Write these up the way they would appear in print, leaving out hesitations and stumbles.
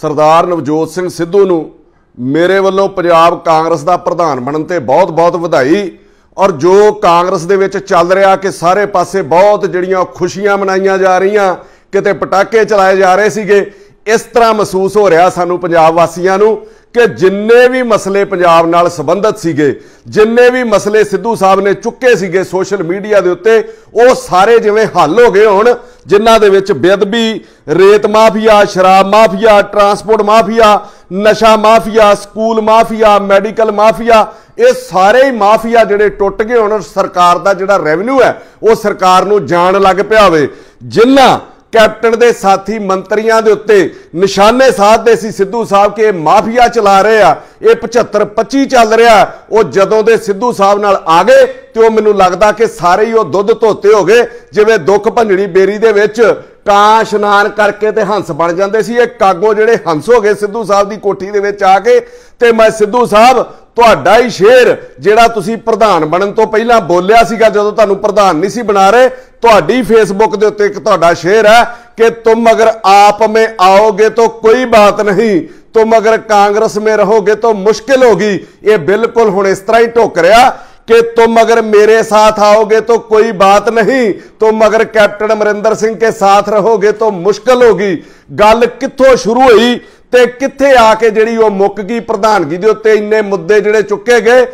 सरदार नवजोत सिंह सिद्धू नूं मेरे वल्लों पंजाब कांग्रेस का प्रधान बनने ते बहुत बहुत वधाई। और जो कांग्रेस दे विच चल रहा कि सारे पासे बहुत जिहड़ियां खुशियां मनाईयां जा रहीआं, किते पटाके चलाए जा रहे सीगे, इस तरह महसूस हो रहा सानू पंजाब वासियां नूं कि जिन्ने भी मसले पंजाब नाल संबंधित सीगे, जिन्ने भी मसले सिद्धू साहब ने चुके सीगे सोशल मीडिया दे उत्ते, वो सारे जिवें हल हो गए होण। जिन्हां दे विच बेदबी, रेत माफिया, शराब माफिया, ट्रांसपोर्ट माफिया, नशा mafia, school mafia, medical mafia, ये सारे ही माफिया जिहड़े टुट गए होण। सरकार दा जिहड़ा रेवन्यू है वो सरकार नूं जाण लग पिया होवे। जिन्हां कैप्टन दे साथी मंत्रियों के उत्ते निशाने साधते सी सिद्धू साहब के माफिया चला रहे आ, ये 75-25 चल रहा, वो जदों दे सिद्धू साहब नाल आ गए तो मैनूं लगदा कि सारे ही वो दुध धोते हो गए। जिवें दुख भंजड़ी बेरी दे विच कां इशनान करके ते हंस बन जाते सी, ये कागो जिहड़े हंस हो गए सिद्धू साहब की कोठी दे विच आके। ते मैं सिद्धू साहब तुहाडा ही शेर जिहड़ा तुसीं प्रधान बनन तो पहलां बोलिया सीगा, जदों तुहानूं प्रधान नहीं सी बना रहे, तुहाडी फेसबुक दे उत्ते एक तुहाडा शेर है कि तुम अगर आप में आओगे तो कोई बात नहीं, तुम अगर कांग्रेस में रहोगे तो मुश्किल होगी। ये बिल्कुल हुण इस तरह ही टुक रहा कि तुम अगर मेरे साथ आओगे तो कोई बात नहीं, तुम अगर कैप्टन अमरिंदर सिंह के साथ रहोगे तो मुश्किल होगी। गल कित्थों शुरू हुई ते कित्थे आके जिहड़ी वो मुक गई प्रधानगी दे उत्ते इन्ने मुद्दे जिहड़े चुके गए।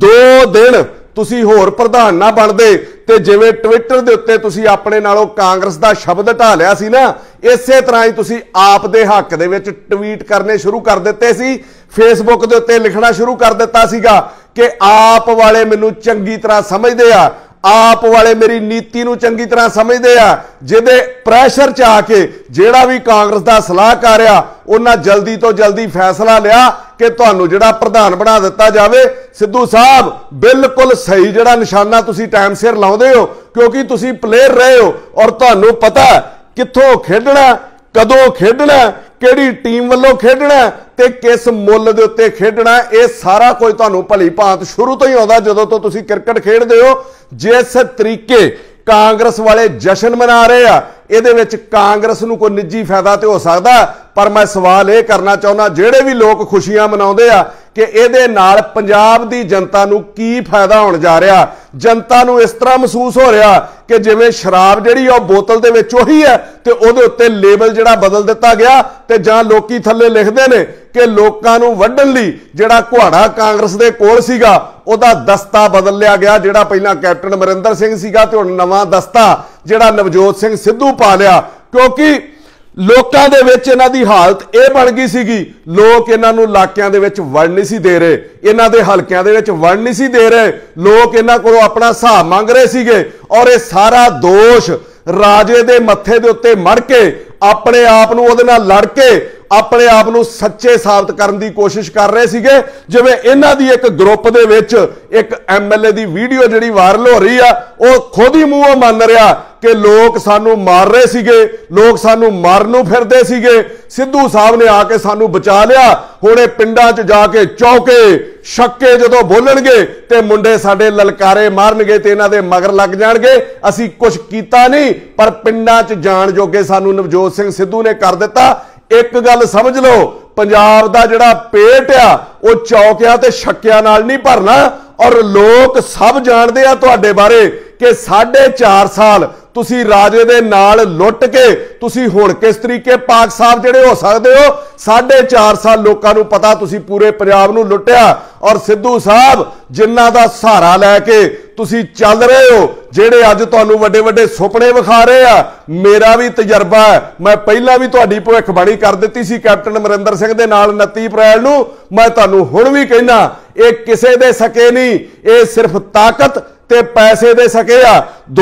2 दिन तुसी होर प्रधान ना बनदे ते जिवें ट्विटर दे उत्ते तुसी अपने नालों कांग्रेस दा शब्द ढा लिया सी ना, इसे तरह ही तुसी आप दे हक दे विच ट्वीट करने शुरू कर दिते सी, फेसबुक दे उत्ते लिखना शुरू कर दिता सीगा कि आप वाले मैनूं चंगी तरह समझदे आ, आप वाले मेरी नीति नूं चंगी तरह समझदे आ, जिहदे प्रैशर च आके जिहड़ा भी कांग्रेस दा सलाहकार आ उन्हां जल्दी तो जल्दी फैसला लिया कि तुहानूं जिहड़ा प्रधान बना दिता जावे। सिद्धू साहब बिल्कुल सही जिहड़ा निशाना तुसीं टाइम सिर लाउंदे हो, क्योंकि तुसीं प्लेयर रहे हो और तुहानूं पता कित्थों खेडना, कदों खेडना, किहड़ी टीम वालों खेडना ते किस मुੱਲ दे उत्ते खेडना, ये सारा कुछ तुहानूं भली भांत शुरू तो ही आउंदा जदों तो तुसीं क्रिकेट खेडदे हो। जिस तरीके कांग्रेस वाले जश्न मना रहे आ, इहदे विच कांग्रेस नूं कोई निजी फायदा तो हो सकदा, पर मैं सवाल ये करना चाहुंदा जिहड़े भी लोग खुशियां मनाउंदे आ कि इहदे नाल पंजाब दी जनता नूं की फायदा होण जा रहा। जनता नूं इस तरह महसूस हो रहा कि जिवें शराब जिहड़ी आ बोतल दे विच ओही है ते उहदे उत्ते लेबल जिहड़ा बदल दिता गया ते जां लोकी थल्ले लिखदे ने कि लोकां नूं वड्ढण लई जिहड़ा कुहाड़ा कांग्रेस दे कोल सीगा उहदा दस्ता बदल लिया गया। जिहड़ा पहिलां कैप्टन अमरिंदर सिंह सीगा ते हुण नवां दस्ता जिहड़ा नवजोत सिंह सिद्धू पा लिया, क्योंकि लोकां दे विच इन्हां दी हालत ये बन गई सीगी, लोग इन्हां नूं इलाकिਆਂ दे विच वड़ नहीं सी दे रहे, इन्हां दे हलकिਆਂ दे विच वड़ नहीं सी दे रहे, लोग इन्हां कोलों अपना हिसाब मंग रहे सीगे। और ये सारा दोष राजे दे मत्थे दे उत्ते मड़ के अपने आप नूं उहदे नाल लड़ के अपने आप नूं सच्चे साबित करन दी कोशिश कर रहे सीगे। जिवें इन्हां दी एक ग्रुप दे विच एक MLA दी वीडियो जिहड़ी वायरल हो रही आ, वो खुद ही मूंहों मान रहा कि लोग सानू मार रहे सीगे, लोग सानू मारनों फिरदे सीगे, सिद्धू साहब ने आके सानू बचा लिया। हुणे पिंडां च जाके चौके छक्के जदों बोलणगे ते मुंडे साडे ललकारे मारनगे ते इन्हां दे मगर लग जाणगे, असीं कुछ कीता नहीं पर पिंडां च जाण जोगे सानू नवजोत सिंह सिद्धू ने कर दिता। एक गल समझ लो, पंजाब दा जिहड़ा पेट आ वो चौकियां ते छक्कियां नाल नहीं भरना। और लोग सब जानते आ तुहाडे बारे कि 4.5 साल तुसी राजे दे नाल लुट के तुसी हुण किस तरीके पाक साहब जिहड़े हो सकदे हो। 4.5 साल लोकां नूं पता तुसी पूरे पंजाब नूं लुटिया। और सिद्धू साहब जिन्हां दा सहारा लैके तुसी चल रहे हो, जिहड़े अज तुहानूं वड्डे वड्डे सुपने विखा रहे आ, मेरा भी तजर्बा है, मैं पहलां भी तुहाडी भविष्यवाणी कर दित्ती सी कैप्टन अमरिंदर सिंह दे नाल 29 अप्रैल नूं। मैं तुहानूं हुण भी कहना, ये किसे दे सके नहीं, ये सिर्फ ताकत ते पैसे दे सके आ।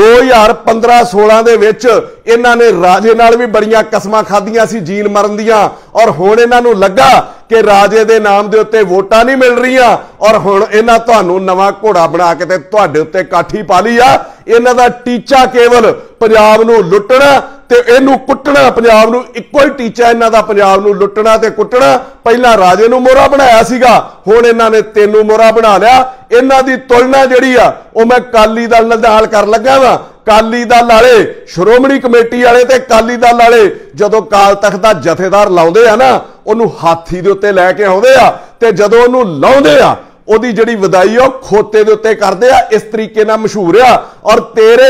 2015-16 दे विच इन्हां ने राजे नाल भी बड़ियां कसमां खादियां सी जीन मरन दियां, और हुण इन्हां नूं लगा कि राजे दे नाम दे उत्ते वोटां नहीं मिल रहीआं, और हुण इन्हां तुहानूं नवां घोड़ा बना के ते तुहाडे उत्ते काठी पा लई आ। इन्हां दा टीचा केवल पंजाब नूं लुटना ते इनू कुट्टना, पंजाब नू इक्को ही टीचा इन्हां दा, पंजाब नू लुट्टना ते कुट्टना। पहला राजे नू मोहरा बनाया सीगा, हुण इन्हां ने तेनू मोहरा बना लिया। इन्हां दी तुलना जिहड़ी आ ओह मैं अकाली दल नाल कर लगा वां। अकाली दल वाले, श्रोमणी कमेटी वाले ते अकाली दल वाले जदों अकाल तख्त दा जथेदार लाउंदे आ ना, उहनूं हाथी दे उत्ते लैके आउंदे आ ते जदों उहनूं लाउंदे आ ओदी जिहड़ी वधाई आ खोते दे उत्ते करदे आ। इस तरीके नाल मशहूर आ। और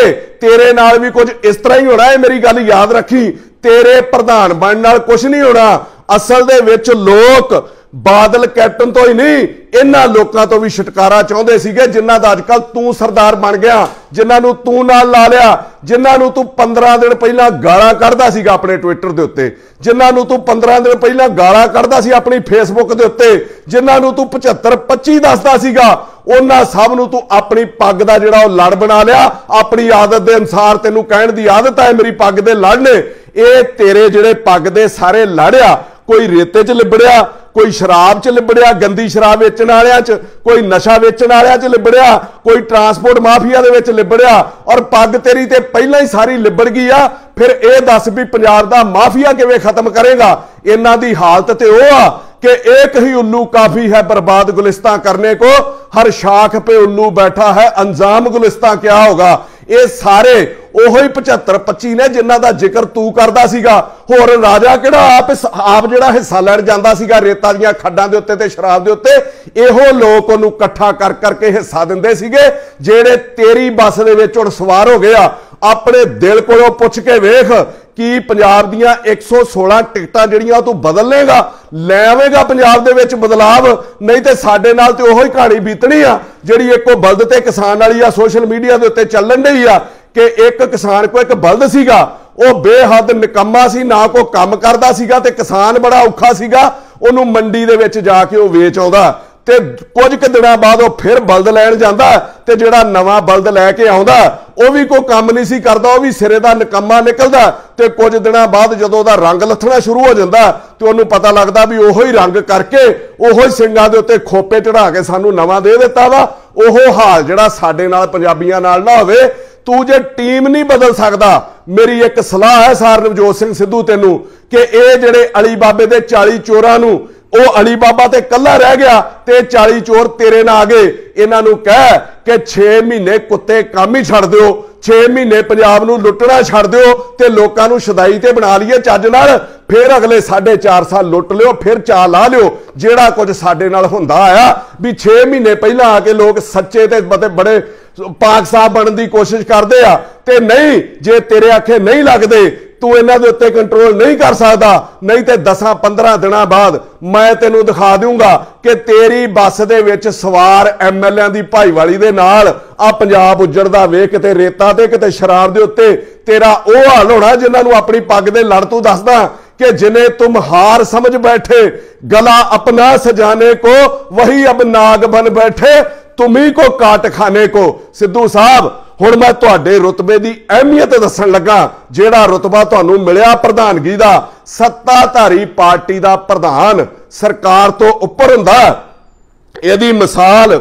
तेरे नाल भी कुछ इस तरह ही होना है। मेरी गल याद रखी, तेरे प्रधान बनने नाल कुछ नहीं होना। असल दे विच लोक बादल कैप्टन तो ही नहीं, इन्हां लोकां तो भी छुटकारा चाहुंदे सीगे जिन्हां दा अजकल तू सरदार बन गया, जिन्हां नूं तू नाल ला लिया, जिन्हां नूं तू 15 दिन पहला गालां कढदा सीगा अपने ट्विटर दे उत्ते, जिन्हां नूं तू 15 दिन पहला गालां कढदा सी अपनी फेसबुक दे उत्ते, जिन्हां नूं तू 75-25 दसदा सीगा, उन्हां सब नूं तू अपनी पग दा जिहड़ा ओह लड़ बना लिया। अपनी आदत दे अनुसार तैनूं कहण दी आदत है मेरी पग दे लड़ ने। ये तेरे जिहड़े पग दे सारे लड़िया, कोई रेते च लिबड़िया, कोई शराब च लिबड़िया, गंदी शराब वेचण वालियां च, कोई नशा वेचण वालियां च लिबड़िया, कोई ट्रांसपोर्ट माफिया दे विच लिबड़िया। और पग तेरी ते पहला ही सारी लिबड़ गई आ। फिर ये दस भी पंजाब दा माफिया किवें खत्म करेगा? इन्हां दी हालत ते ओह आ कि एक ही उल्लू काफी है बर्बाद गुलिस्तां करने को, हर शाख पे उल्लू बैठा है अंजाम गुलिस्तां क्या होगा। ये सारे ओहो ही 75-25 ने जिन्हां दा जिक्र तू करदा सीगा। होर राजा किहड़ा आप जिहड़ा हिस्सा लैण जांदा सीगा रेता दीयां खड्डां दे उत्ते ते शराब दे उत्ते, इहो लोक ओनूं इकट्ठा कर करके हिस्सा दिंदे सीगे, जिहड़े तेरी बस दे विच हुण सवार हो गए आ। अपने दिल कोलों पुछ के वेख कि पंजाब दीयां 116 टिकटां जिहड़ियां तू बदल लेगा, लै आवेगा पंजाब दे विच बदलाव? नहीं ते साडे नाल ते ओहो ही कहानी बीतनी आ जिहड़ी इक्को बलद ते किसान वाली आ सोशल मीडिया दे उत्ते चलण डई आ कि एक किसान को एक बलद सीगा, वो बेहद निकम्मा सी, ना कोई काम करदा सीगा ते किसान बड़ा औखा सीगा, उहनूं मंडी दे विच जाके वो वेच आउंदा ते कुछ क दिनां बाद वो फिर बलद लैण जांदा ते जिहड़ा नवां बलद लैके आउंदा वो भी कोई काम नहीं सी करदा, वो भी सिरे दा निकम्मा निकलदा ते कुछ दिनां बाद जदों दा रंग लथना शुरू हो जांदा ते उहनूं पता लगदा भी ओहो ही रंग करके ओहो ही सिंगां दे उत्ते खोपे चढ़ा के सानूं नवां दे दित्ता वा। ओहो हाल जिहड़ा साडे नाल पंजाबीआं नाल ना होवे। तू जे टीम नहीं बदल सकदा, मेरी एक सलाह है सार नवजोत सिंह सिद्धू तेनू कि ये जिहड़े अली बाबे दे 40 चोरां नूं, वो अली बाबा ते कल्ला रह गया ते 40 चोर तेरे नाल आ गए, इन्हां नूं कह कि 6 महीने कुत्ते काम ही छड्ड दिओ, 6 महीने पंजाब नूं लुੱਟਣਾ छड्ड दिओ ते लोकां नूं शदाई ते बना लईए चज नाल, फिर अगले 4.5 साल लुੱਟ लिओ, फिर चा ला लिओ जिहड़ा कुछ साडे नाल हुंदा आया भी 6 महीने पहलां आके लोग सच्चे ते बड़े पाक साहब बनने की कोशिश करते आ ते नहीं, जे तेरे आखे नहीं लगते तू इन्हां दे उत्ते कंट्रोल नहीं कर सकता, नहीं तो 10-15 दिनों बाद मैं तेनों दिखा दूंगा कि तेरी बस दे विच सवार MLA दी भाईवाली दे नाल आ पंजाब उजड़दा वेख किते रेता ते किते शराब दे उत्ते तेरा वो हाल होना जिन्हां नूं अपनी पग दे लड़ तू दसदा कि जिन्हें तुम हार समझ बैठे गला अपना सजाने को वही अब नाग बन बैठे तुम्ही को काट खाने को। सिद्धू साहब हुण मैं तुहाडे रुतबे की अहमियत दसन लगा, जिहड़ा रुतबा तुहानूं मिलिया प्रधानगी दा, सत्ताधारी पार्टी दा प्रधान सरकार तो उपर हुंदा। इहदी मिसाल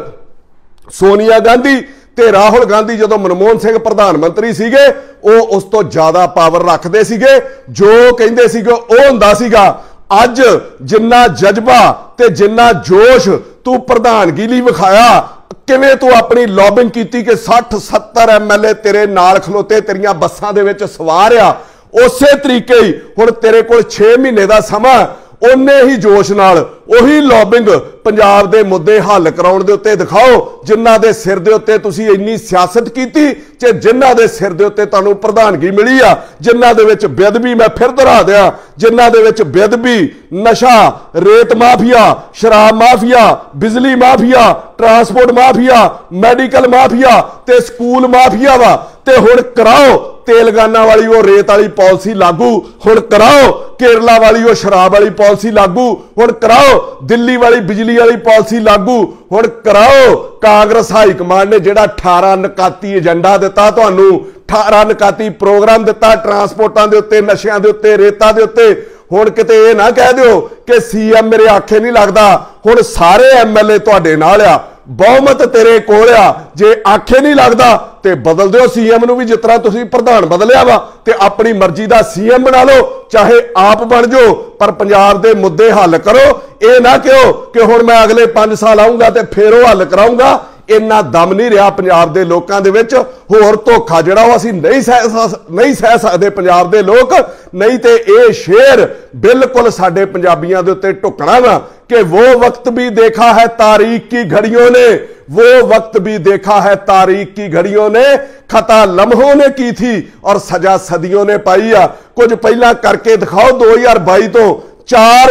सोनिया गांधी ते राहुल गांधी जदों मनमोहन सिंह प्रधानमंत्री सीगे वो उस तो ज्यादा पावर रखते सीगे, जो कहिंदे सीगे वो हुंदा सीगा। अज जिन्ना जज्बा ते जिन्ना जोश तू प्रधानगी लई विखाया, किवें तू अपनी लॉबिंग की कि 60-70 MLA तेरे नाल खलोते तेरियां बसां दे विच सवार आ, उसे तरीके ही हुण तेरे कोल 6 महीने दा समा उन्ने ही जोश नाल उही लॉबिंग पंजाब दे मुद्दे हल कराउण दे उत्ते दिखाओ जिन्हां दे सिर दे उत्ते तुसीं इन्नी सियासत कीती ते जिन्हां दे सिर दे उत्ते तुहानूं प्रधानगी मिली आ, जिन्हां दे विच बेदबी मैं फिर दोहरा दियां, जिन्हां दे विच बेदबी नशा रेत माफिया शराब माफिया बिजली mafia transport mafia medical mafia ते स्कूल माफिया वा ते हुण कराओ तेलंगाना वाली वो रेत वाली पॉलिसी लागू, हुण कराओ केरला वाली वो शराब वाली पॉलिसी लागू, हुण कराओ दिल्ली वाली बिजली वाली पॉलिसी लागू, हुण कराओ कांग्रेस हाई कमांड ने जिहड़ा 18 नकाती एजेंडा दिता तुहानूं 18 नकाती प्रोग्राम दिता ट्रांसपोर्टां दे उत्ते नशियां दे उत्ते रेतां दे उत्ते, हुण किते ये ना कह दिओ कि CM मेरे आखे नहीं लगदा, हुण सारे MLA तुहाडे नाल आ, बहुमत तेरे कोल आ, जे आखे नहीं लगदा ਤੇ ਬਦਲ ਦਿਓ ਸੀਐਮ ਨੂੰ ਵੀ, ਜਿਸ ਤਰ੍ਹਾਂ ਤੁਸੀਂ ਪ੍ਰਧਾਨ ਬਦਲਿਆ ਵਾ ਤੇ ਆਪਣੀ ਮਰਜ਼ੀ ਦਾ ਸੀਐਮ ਬਣਾ ਲਓ, ਚਾਹੇ ਆਪ ਬਣ ਜਾਓ, ਪਰ ਪੰਜਾਬ ਦੇ ਮੁੱਦੇ ਹੱਲ ਕਰੋ। ਇਹ ਨਾ ਕਹੋ ਕਿ ਹੁਣ ਮੈਂ ਅਗਲੇ 5 ਸਾਲ ਆਉਂਗਾ ਤੇ ਫਿਰ ਉਹ ਹੱਲ ਕਰਾਉਂਗਾ। ਇੰਨਾ ਦਮ ਨਹੀਂ ਰਿਹਾ ਪੰਜਾਬ ਦੇ ਲੋਕਾਂ ਦੇ ਵਿੱਚ। ਹੋਰ ਧੋਖਾ ਜਿਹੜਾ ਉਹ ਅਸੀਂ ਨਹੀਂ ਸਹਿ ਸਕਦੇ ਪੰਜਾਬ ਦੇ ਲੋਕ। ਨਹੀਂ ਤੇ ਇਹ ਸ਼ੇਰ ਬਿਲकुल ਸਾਡੇ ਪੰਜਾਬੀਆਂ ਦੇ ਉੱਤੇ ਢੁਕਣਾ ਵਾ कि वो वक्त भी देखा है तारीख की घड़ियों ने, वो वक्त भी देखा है तारीख की घड़ियों ने, खता लम्हों ने की थी और सजा सदियों ने पाई आ। कुछ पहला करके दिखाओ। 2022 तो 4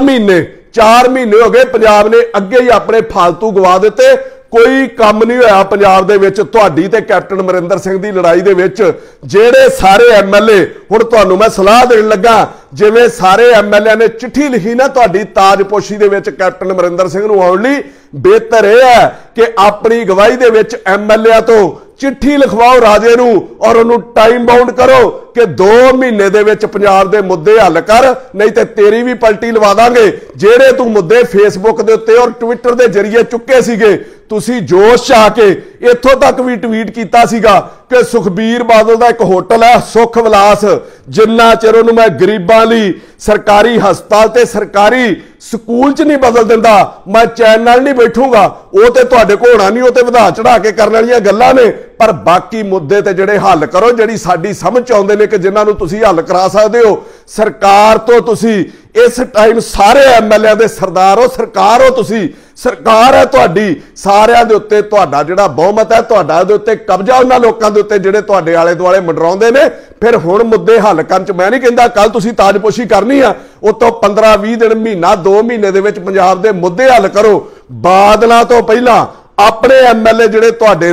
महीने हो गए पंजाब ने अगे ही अपने फालतू गवा दिते। कोई काम नहीं होया पंजाब दे विच तुहाडी ते कैप्टन अमरिंदर सिंह दी लड़ाई दे विच। जेड़े सारे MLA हुण तुहानूं मैं सलाह देण लगा, जिवें सारे MLA ने चिट्ठी लिखी ना तुहाडी ताजपोशी दे विच कैप्टन अमरिंदर सिंह नूं आउण लई, बेहतर यह है कि अपनी गवाही दे विच MLA तो चिट्ठी लिखवाओ राजे नूं और उन्होंने टाइम बाउंड करो कि 2 महीने दे विच पंजाब दे मुद्दे हल कर, नहीं तो तेरी भी पलटी लवा दांगे। जेड़े तू मुद्दे फेसबुक दे उत्ते और ट्विटर दे जरिए चुके सीगे, तुसी जोश च आके इत्थों तक भी ट्वीट कीता सीगा कि सुखबीर बादल दा एक होटल है सुख विलास, जिन्ना चिर उहनूं मैं गरीबां लई सरकारी हस्पताल ते सरकारी स्कूल च नहीं बदल दिंदा मैं चैन नाल नहीं बैठूंगा। वो तो तुहाडे कोल होना नहीं, वो तो वधा चढ़ा के करन वालीआं गल्लां ने। पर बाकी मुद्दे ते जिहड़े हल करो, जिहड़ी साडी समझ च आउंदे ने कि जिन्हां नूं तुसीं हल करा सकदे हो। सरकार तो तुसीं इस टाइम सारे MLA दे सरदार हो, सरकार हो तुसीं, सरकार है तुहाडी। सारिਆਂ ਦੇ ਉੱਤੇ ਤੁਹਾਡਾ ਜਿਹੜਾ ਬਹੁਮਤ ਹੈ, ਤੁਹਾਡਾ ਦੇ ਉੱਤੇ ਕਬਜ਼ਾ ਉਹਨਾਂ ਲੋਕਾਂ ਦੇ ਉੱਤੇ ਜਿਹੜੇ ਤੁਹਾਡੇ ਆਲੇ ਦੁਆਲੇ ਮੰਡਰਾਉਂਦੇ ਨੇ। ਫਿਰ ਹੁਣ ਮੁੱਦੇ ਹੱਲ ਕਰਨ ਚ ਮੈਂ ਨਹੀਂ ਕਹਿੰਦਾ ਕੱਲ ਤੁਸੀਂ ਤਾਜਪੋਸ਼ੀ ਕਰਨੀ ਆ, ਉਤੋਂ 15-20 ਦਿਨ ਮਹੀਨਾ 2 ਮਹੀਨੇ ਦੇ ਵਿੱਚ ਪੰਜਾਬ ਦੇ ਮੁੱਦੇ ਹੱਲ ਕਰੋ। ਬਾਦਲਾਂ ਤੋਂ ਪਹਿਲਾਂ ਆਪਣੇ MLA ਜਿਹੜੇ ਤੁਹਾਡੇ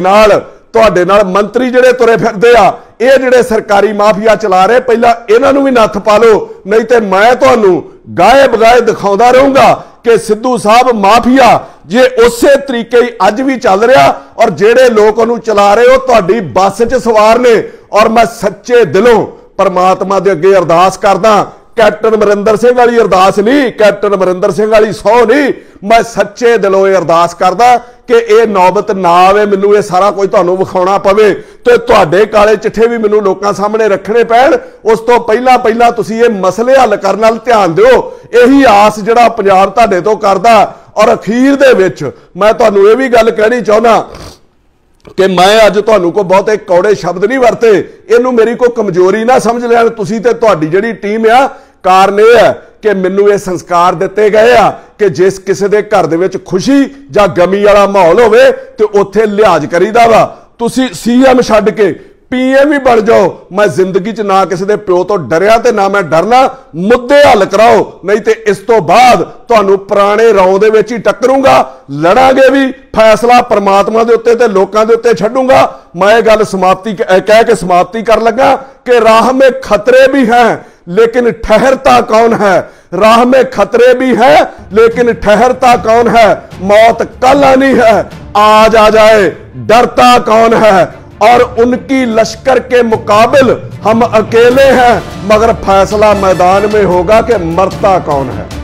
ਨਾਲ ਮੰਤਰੀ ਜਿਹੜੇ ਤੁਰੇ ਫਿਰਦੇ ਆ, ਇਹ ਜਿਹੜੇ ਸਰਕਾਰੀ ਮਾਫੀਆ ਚਲਾ ਰਹੇ, ਪਹਿਲਾਂ ਇਹਨਾਂ ਨੂੰ ਵੀ ਨੱਥ ਪਾ ਲਓ। ਨਹੀਂ ਤੇ ਮੈਂ ਤੁਹਾਨੂੰ ਗਾਏ ਬਗਾਏ ਦਿਖਾਉਂਦਾ ਰਹੂੰਗਾ कि सिद्धू साहब माफिया जे उसे तरीके ही अज भी चल रहा और जेड़े लोग उन्होंने चला रहे हो तुहाडी बस च सवार ने। और मैं सच्चे दिलों परमात्मा दे अगे अरदास करदा, कैप्टन अमरिंदर सिंह वाली अरदास नहीं, कैप्टन अमरिंदर सिंह वाली सौ नहीं, मैं सच्चे दिलों ये अरदास करदा कि यह नौबत ना आवे, मैनूं ये सारा कुछ तुहानूं विखाउणा पवे ते तुहाडे काले चिट्ठे भी मैनूं लोकां सामने रखने पैण। उस तो पहला तुसीं ये मसले हल करन नाल ध्यान दिओ। यही आस जिहड़ा पंजाब तुहाडे तो करदा। और अखीर दे विच मैं तुहानूं ये भी गल कहनी चाहुंदा कि मैं अज तुहानूं को बहुते कौड़े शब्द नहीं वरते, इहनूं मेरी कोई कमजोरी ना समझ लैण तुसीं ते तुहाडी जिहड़ी टीम आ। कारण यह है कि मैनूं ये संस्कार दिते गए आ कि जिस किसी के घर दे विच खुशी जां गमी वाला माहौल होवे ते उत्थे लिहाज करीदा वा। तुसीं CM छड्ड के PM भी बन जाओ, मैं जिंदगी च ना किसी दे प्यो तो डरिया ते ना मैं डरना। मुद्दे हल कराओ, नहीं तो इस तो बाद तुहानूं पुराने रौं दे विच ही टक्करूंगा। लड़ांगे भी, फैसला परमात्मा दे उत्ते ते लोकां दे उत्ते छड्डूंगा। मैं गल समाप्ति कह के समाप्ति कर लगा कि राह में खतरे भी हैं लेकिन ठहरता कौन है। राह में खतरे भी हैं लेकिन ठहरता कौन है। मौत कल आनी है, आज आ जाए डरता कौन है। और उनकी लश्कर के मुकाबिल हम अकेले हैं, मगर फैसला मैदान में होगा कि मरता कौन है।